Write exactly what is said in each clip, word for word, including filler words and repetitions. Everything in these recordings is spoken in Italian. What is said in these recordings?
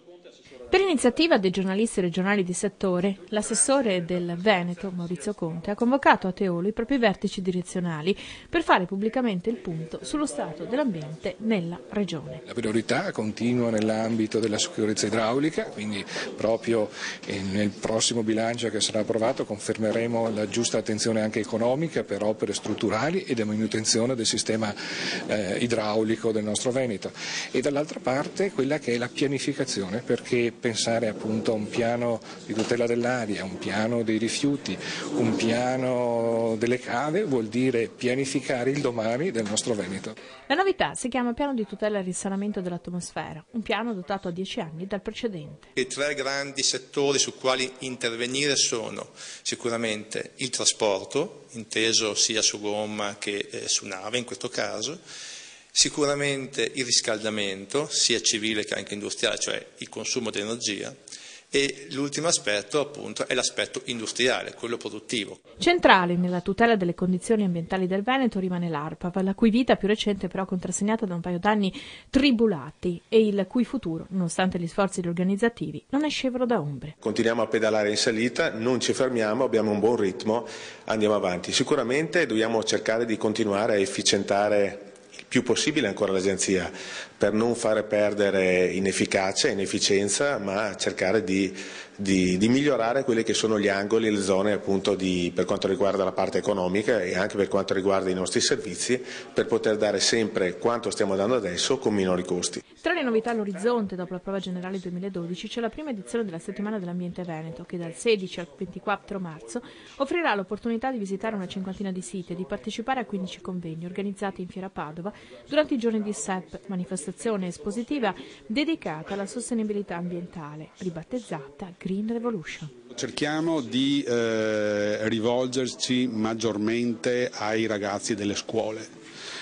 Per iniziativa dei giornalisti regionali di settore, l'assessore del Veneto, Maurizio Conte, ha convocato a Teolo i propri vertici direzionali per fare pubblicamente il punto sullo stato dell'ambiente nella regione. La priorità continua nell'ambito della sicurezza idraulica, quindi proprio nel prossimo bilancio che sarà approvato confermeremo la giusta attenzione anche economica per opere strutturali e di manutenzione del sistema eh, idraulico del nostro Veneto, e dall'altra parte quella che è la pianificazione, perché pensare appunto a un piano di tutela dell'aria, un piano dei rifiuti, un piano delle cave vuol dire pianificare il domani del nostro Veneto. La novità si chiama piano di tutela e risanamento dell'atmosfera, un piano dotato a dieci anni dal precedente. I tre grandi settori su quali intervenire sono sicuramente il trasporto, inteso sia su gomma che eh, su nave in questo caso, sicuramente il riscaldamento, sia civile che anche industriale, cioè il consumo di energia, e l'ultimo aspetto appunto è l'aspetto industriale, quello produttivo. Centrale nella tutela delle condizioni ambientali del Veneto rimane l'ARPAV, la cui vita più recente però contrassegnata da un paio d'anni tribulati e il cui futuro, nonostante gli sforzi organizzativi, non è scevro da ombre. Continuiamo a pedalare in salita, non ci fermiamo, abbiamo un buon ritmo, andiamo avanti. Sicuramente dobbiamo cercare di continuare a efficientare il più possibile ancora l'agenzia, per non fare perdere in efficacia, in efficienza, ma cercare di, di, di migliorare quelli che sono gli angoli, le zone appunto di, per quanto riguarda la parte economica e anche per quanto riguarda i nostri servizi, per poter dare sempre quanto stiamo dando adesso con minori costi. Tra le novità all'orizzonte, dopo la prova generale duemiladodici, c'è la prima edizione della Settimana dell'Ambiente Veneto, che dal sedici al ventiquattro marzo offrirà l'opportunità di visitare una cinquantina di siti e di partecipare a quindici convegni organizzati in Fiera Padova durante i giorni di S E P, manifestazione espositiva dedicata alla sostenibilità ambientale, ribattezzata Green Revolution. Cerchiamo di eh, rivolgerci maggiormente ai ragazzi delle scuole.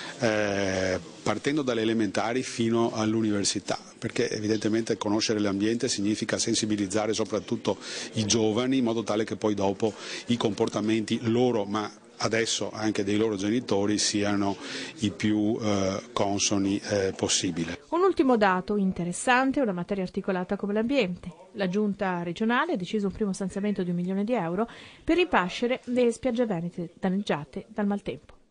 Eh, partendo dalle elementari fino all'università, perché evidentemente conoscere l'ambiente significa sensibilizzare soprattutto i giovani in modo tale che poi dopo i comportamenti loro, ma adesso anche dei loro genitori, siano i più eh, consoni eh, possibile. Un ultimo dato interessante è una materia articolata come l'ambiente. La giunta regionale ha deciso un primo stanziamento di un milione di euro per ripascere le spiagge venete danneggiate dal maltempo.